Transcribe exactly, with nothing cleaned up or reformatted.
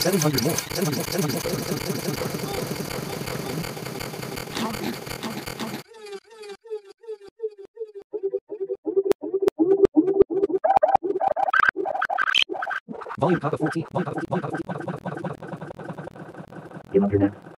seven hundred more. seven hundred more. seven hundred more. Volume Kappa fourteen. Volume Kappa fourteen. Volume Kappa fourteen. Volume Kappa fourteen. Volume Kappa fourteen. Game under now.